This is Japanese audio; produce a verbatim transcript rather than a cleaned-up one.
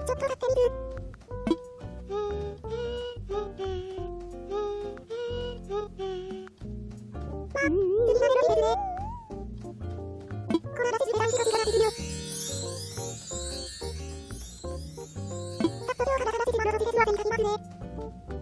ちょっと買ってみる。まあ、次がメロディーですね。このラチズでランキロピがラチズよ。さっと今日からラチズのロディですは全書きますね。